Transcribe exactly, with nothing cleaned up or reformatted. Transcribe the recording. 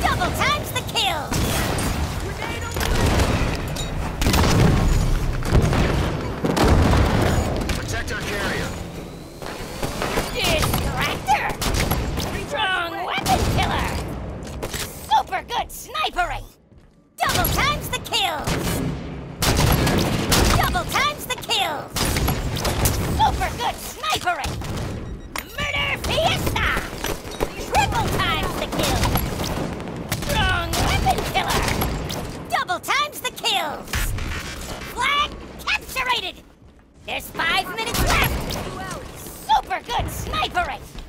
Double times the kill! Protect our carrier. Distractor! Strong weapon killer! Super good snipering! Double times the kills! Double times the kills! Super good snipering! Murder fiesta! Triple times the kills! Strong weapon killer! Double times the kills! Flag capturated! There's five minutes left! Super good snipering!